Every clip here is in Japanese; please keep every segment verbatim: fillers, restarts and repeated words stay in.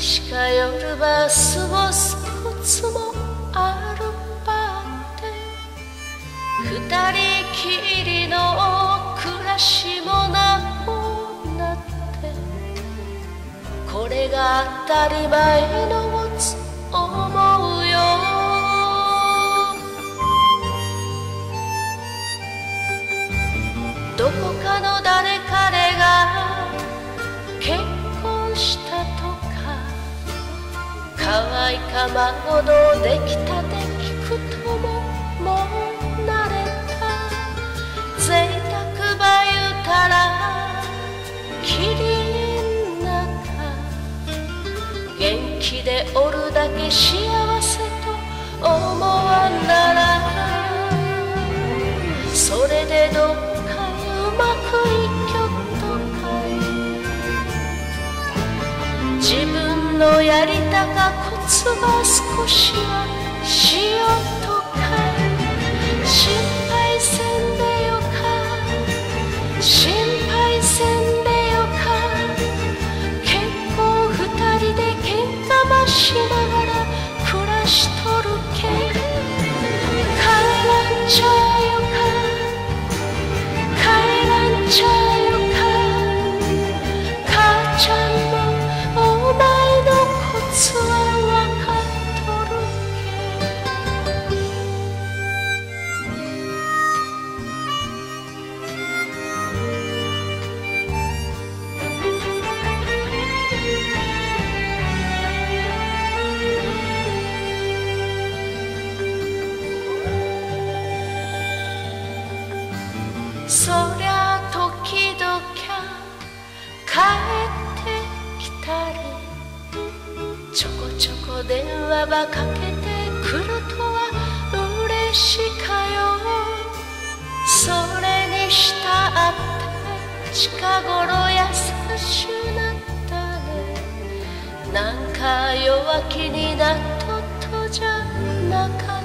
日夜は過ごすコツもあるばって二人きりの暮らしもなくなってこれが当たり前のつ思うよどこかの誰彼が結婚したとか可愛か孫のできたて聞くとももう慣れた贅沢ば言うたらキリンなんか元気でおるだけ幸せと思わんならそれでどっかうまくいきょっとかい自分のやりたかコツは少しはしようとかい心配せんでよか心配せんでよか結構二人で喧嘩ばしながら暮らしとるけ帰らんちゃよか帰らんちゃよか母ちゃんもお前のコツはわかっとるそりゃ時々帰ってきたりちょこちょこ電話ばかけてくるとは嬉しかよそれにしたって近頃優しゅなったねなんか弱気になっとっとじゃなか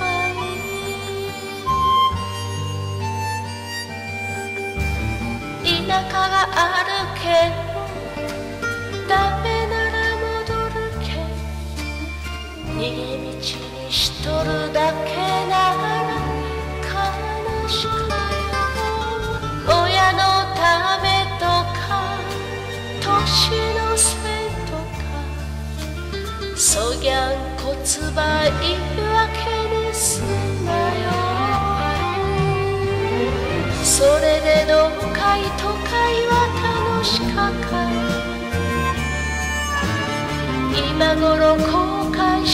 田舎があるけどダメなら戻るけ逃げ道にしとるだけなら悲しかよ親のためとか年のせいとかそぎゃんこつば言い訳にすなよそれでどうかい都会は楽しかかい今頃後悔